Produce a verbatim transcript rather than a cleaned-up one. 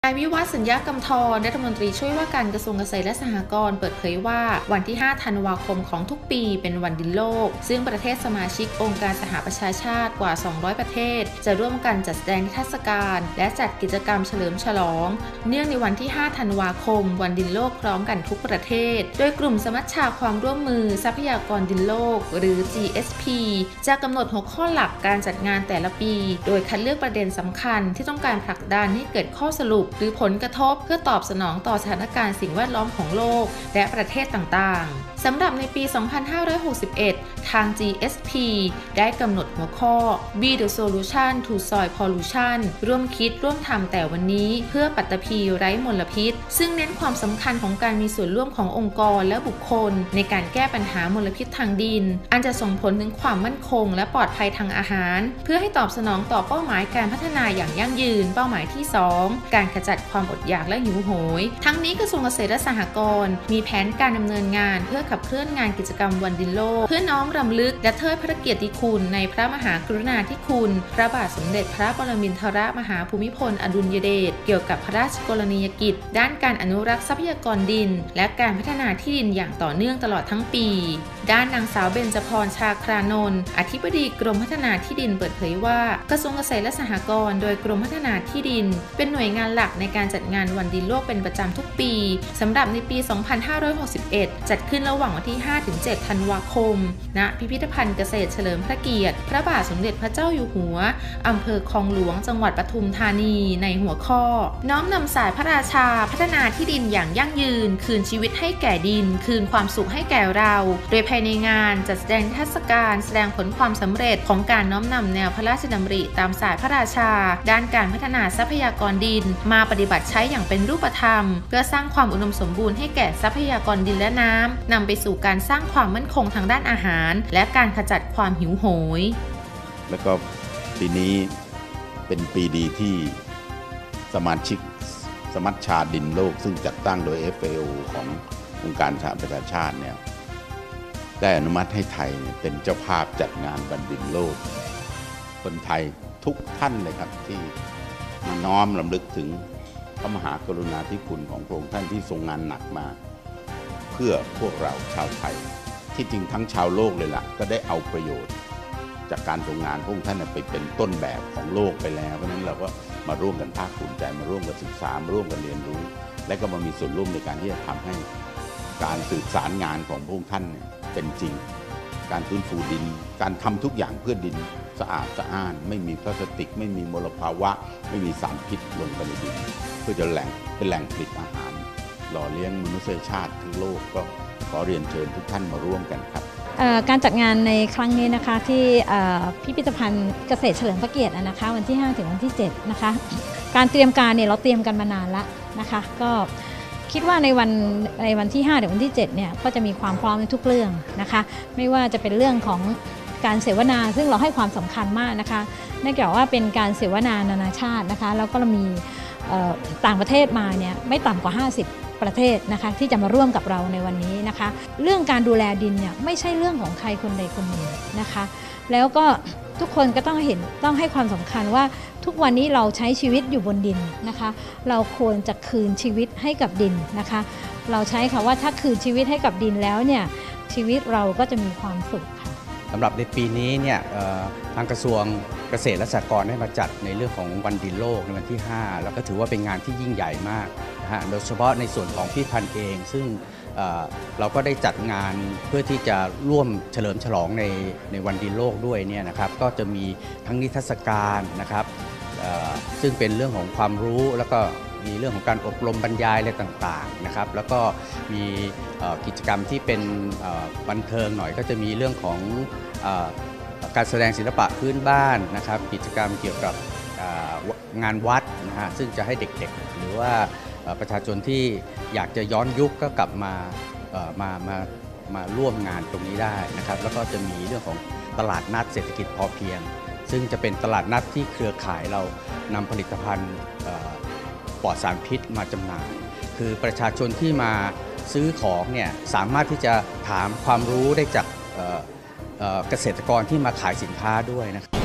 นายวิวัฒน์ สัญญากำธรรัฐมนตรีช่วยว่าการกระทรวงเกษตรและสหกรณ์เปิดเผยว่าวันที่ห้าธันวาคมของทุกปีเป็นวันดินโลกซึ่งประเทศสมาชิกองค์การสหประชาชาติกว่าสองร้อยประเทศจะร่วมกันจัดแสดงนิทรรศการและจัดกิจกรรมเฉลิมฉลองเนื่องในวันที่ห้าธันวาคมวันดินโลกพร้อมกันทุกประเทศโดยกลุ่มสมัชชาความร่วมมือทรัพยากรดินโลกหรือ จี เอส พี จะกำหนดหัวข้อหลักการจัดงานแต่ละปีโดยคัดเลือกประเด็นสำคัญที่ต้องการผลักดันให้เกิดข้อสรุปหรือผลกระทบเพื่อตอบสนองต่อสถานการณ์สิ่งแวดล้อมของโลกและประเทศต่างๆสำหรับในปี สองพันห้าร้อยหกสิบเอ็ด ทาง จี เอส พี ได้กำหนดหัวข้อ Be the Solution to Soil Pollution ร่วมคิดร่วมทำแต่วันนี้เพื่อปัตตภีไร้มลพิษซึ่งเน้นความสำคัญของการมีส่วนร่วมขององค์กรและบุคคลในการแก้ปัญหามลพิษทางดินอันจะส่งผลถึงความมั่นคงและปลอดภัยทางอาหารเพื่อให้ตอบสนองต่อเป้าหมายการพัฒนาอย่างยั่งยืนเป้าหมายที่สองการขจัดความอดอยากและหิวโหยทั้งนี้กระทรวงเกษตรและสหกรณ์มีแผนการดำเนินงานเพื่อขับเคลื่อนงานกิจกรรมวันดินโลกเพื่อน้อมรำลึกและเทิดพระเกียรติคุณในพระมหากรุณาธิคุณพระบาทสมเด็จพระปรมินทรมหาภูมิพลอดุลยเดชเกี่ยวกับพระราชกรณียกิจด้านการอนุรักษ์ทรัพยากรดินและการพัฒนาที่ดินอย่างต่อเนื่องตลอดทั้งปีด้านนางสาวเบญจพรชาครานนท์อธิบดีกรมพัฒนาที่ดินเปิดเผยว่ากระทรวงเกษตรและสหกรณ์โดยกรมพัฒนาที่ดินเป็นหน่วยงานหลักในการจัดงานวันดินโลกเป็นประจำทุกปีสำหรับในปี สองพันห้าร้อยหกสิบเอ็ด จัดขึ้นระหว่างวันที่ ห้าถึงเจ็ด ธันวาคมณพิพิธภัณฑ์เกษตรเฉลิมพระเกียรติพระบาทสมเด็จพระเจ้าอยู่หัวอำเภอคลองหลวงจังหวัดปทุมธานีในหัวข้อน้อมนำสายพระราชาพัฒนาที่ดินอย่างยั่งยืนคืนชีวิตให้แก่ดินคืนความสุขให้แก่เราโดยภายในงานจัดแสดงนิทรรศการแสดงผลความสำเร็จของการน้อมนำแนวพระราชดำริตามสายพระราชาด้านการพัฒนาทรัพยากรดินมาปฏิบัติใช้อย่างเป็นรูปธรรมเพื่อสร้างความอุดมสมบูรณ์ให้แก่ทรัพยากรดินและน้ำนำไปสู่การสร้างความมั่นคงทางด้านอาหารและการขจัดความหิวโหยแล้วก็ปีนี้เป็นปีดีที่สมาชิกสมัชชาดินโลกซึ่งจัดตั้งโดย เอฟ เอ โอ ขององค์การสหประชาชาติเนี่ยได้อนุมัติให้ไทยเป็นเจ้าภาพจัดงานวันดินโลกคนไทยทุกท่านเลยครับที่มาน้อมรำลึกถึงพระมหากรุณาธิคุณของพระองค์ท่านที่ทรงงานหนักมาเพื่อพวกเราชาวไทยที่จริงทั้งชาวโลกเลยล่ะก็ได้เอาประโยชน์จากการทรงงานพระองค์ท่านไปเป็นต้นแบบของโลกไปแล้วเพราะฉะนั้นเราก็มาร่วมกันภาคภูมิใจมาร่วมกันศึกษามาร่วมกันเรียนรู้และก็มามีส่วนร่วมในการที่จะทำให้การสื่อสารงานของพระองค์ท่านเป็นจริงการฟื้นฟูดินการทำทุกอย่างเพื่อดินสะอาดสะอ้านไม่มีพลาสติกไม่มีมลภาวะไม่มีสารพิษลงไปในดินเพื่อจะแหล่งเป็นแหล่งผลิตอาหารหล่อเลี้ยงมนุษยชาติทั้งโลกก็ขอเรียนเชิญทุกท่านมาร่วมกันครับการจัดงานในครั้งนี้นะคะที่พิพิธภัณฑ์เกษตรเฉลิมพระเกียรตินะคะวันที่ห้าถึงวันที่เจ็ดนะคะการเตรียมการเนี่ยเราเตรียมกันมานานแล้วนะคะก็คิดว่าในวันในวันที่ห้าถึงวันที่เจ็ดเนี่ยก็จะมีความพร้อมในทุกเรื่องนะคะไม่ว่าจะเป็นเรื่องของการเสวนาซึ่งเราให้ความสำคัญมากนะคะเนื่องจากว่าเป็นการเสวนานานาชาตินะคะแล้วก็มีต่างประเทศมาเนี่ยไม่ต่ำกว่าห้าสิบประเทศนะคะที่จะมาร่วมกับเราในวันนี้นะคะเรื่องการดูแลดินเนี่ยไม่ใช่เรื่องของใครคนใดคนหนึ่งนะคะแล้วก็ทุกคนก็ต้องเห็นต้องให้ความสำคัญว่าทุกวันนี้เราใช้ชีวิตอยู่บนดินนะคะเราควรจะคืนชีวิตให้กับดินนะคะเราใช้คำว่าถ้าคืนชีวิตให้กับดินแล้วเนี่ยชีวิตเราก็จะมีความสุขค่ะสำหรับในปีนี้เนี่ยทางกระทรวงเกษตรและสหกรณ์ได้มาจัดในเรื่องของวันดินโลกในวันที่ห้าแล้วก็ถือว่าเป็นงานที่ยิ่งใหญ่มากนะฮะโดยเฉพาะในส่วนของพิพิธภัณฑ์เองซึ่งเราก็ได้จัดงานเพื่อที่จะร่วมเฉลิมฉลองในในวันดินโลกด้วยเนี่ยนะครับก็จะมีทั้งนิทรรศการนะครับซึ่งเป็นเรื่องของความรู้แล้วก็มีเรื่องของการอบรมบรรยายอะไรต่างๆนะครับแล้วก็มีกิจกรรมที่เป็นบันเทิงหน่อยก็จะมีเรื่องของการแสดงศิลปะพื้นบ้านนะครับกิจกรรมเกี่ยวกับงานวัดนะฮะซึ่งจะให้เด็กๆหรือว่าประชาชนที่อยากจะย้อนยุคก็กลับมามามามาร่วมงานตรงนี้ได้นะครับแล้วก็จะมีเรื่องของตลาดนัดเศรษฐกิจพอเพียงซึ่งจะเป็นตลาดนัดที่เครือข่ายเรานำผลิตภัณฑ์ปลอดสารพิษมาจำหน่ายคือประชาชนที่มาซื้อของเนี่ยสามารถที่จะถามความรู้ได้จากเกษตรกรที่มาขายสินค้าด้วยนะครับ